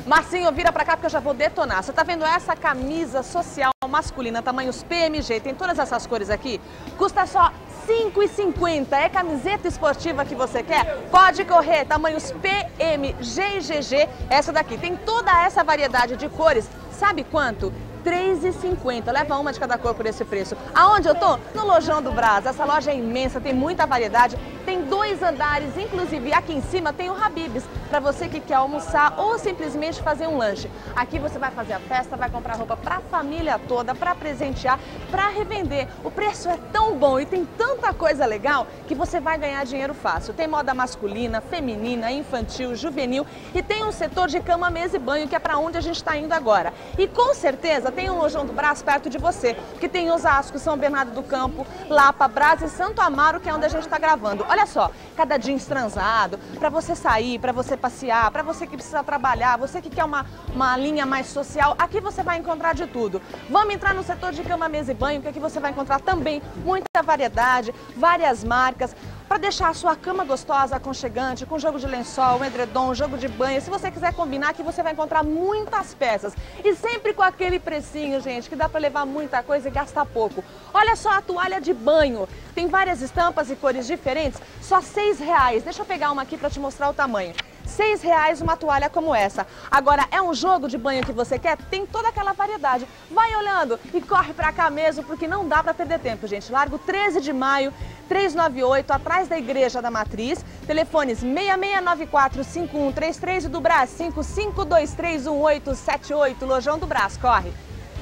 Marcinho, vira pra cá porque eu já vou detonar. Você tá vendo essa camisa social masculina, tamanhos PMG, tem todas essas cores aqui? Custa só R$ 5,50. É camiseta esportiva que você quer? Pode correr, tamanhos PM, G e GG. Essa daqui tem toda essa variedade de cores. Sabe quanto? R$ 3,50. Leva uma de cada cor por esse preço. Aonde eu tô? No Lojão do Brás. Essa loja é imensa, tem muita variedade. Tem 2 andares, inclusive aqui em cima tem o Habib's, para você que quer almoçar ou simplesmente fazer um lanche. Aqui você vai fazer a festa, vai comprar roupa para a família toda, para presentear, para revender. O preço é tão bom e tem tanta coisa legal que você vai ganhar dinheiro fácil. Tem moda masculina, feminina, infantil, juvenil e tem um setor de cama, mesa e banho, que é para onde a gente está indo agora. E com certeza tem um Lojão do Brás perto de você, que tem Osasco, São Bernardo do Campo, Lapa, Brás e Santo Amaro, que é onde a gente está gravando. Olha só, cada jeans transado, para você sair, para você passear, para você que precisa trabalhar, você que quer uma linha mais social, aqui você vai encontrar de tudo. Vamos entrar no setor de cama, mesa e banho, que aqui você vai encontrar também muita variedade, várias marcas, para deixar a sua cama gostosa, aconchegante, com jogo de lençol, um edredom, jogo de banho. Se você quiser combinar, aqui você vai encontrar muitas peças. E sempre com aquele precinho, gente, que dá para levar muita coisa e gastar pouco. Olha só a toalha de banho. Tem várias estampas e cores diferentes, só R$ 6,00. Deixa eu pegar uma aqui para te mostrar o tamanho. R$ 6,00 uma toalha como essa. Agora, é um jogo de banho que você quer? Tem toda aquela variedade. Vai olhando e corre pra cá mesmo, porque não dá pra perder tempo, gente. Largo 13 de maio, 398, atrás da Igreja da Matriz. Telefones 6694-5133 e do Brás 55231878. Lojão do Brás, corre!